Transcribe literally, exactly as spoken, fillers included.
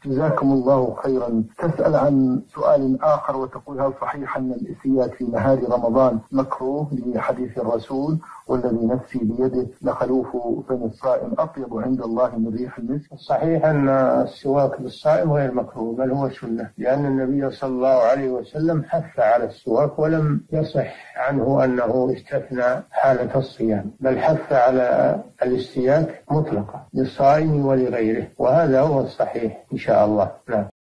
جزاكم الله خيرا. تسأل عن سؤال آخر وتقول: هل صحيح أن الإسياد في نهار رمضان مكروه لحديث الرسول والذي نفسي بيده لخلوف فم الصائم أطيب عند الله من ريح المسك؟ صحيح أن السواك بالصائم غير مكروه، بل هو سنة، لأن النبي صلى الله عليه وسلم حث على السواك، ولم يصح عنه أنه استثنى حالة الصيام، بل حث على الاستياك مطلقا للصائم ولغيره، وهذا هو الصحيح إن شاء الله. نعم.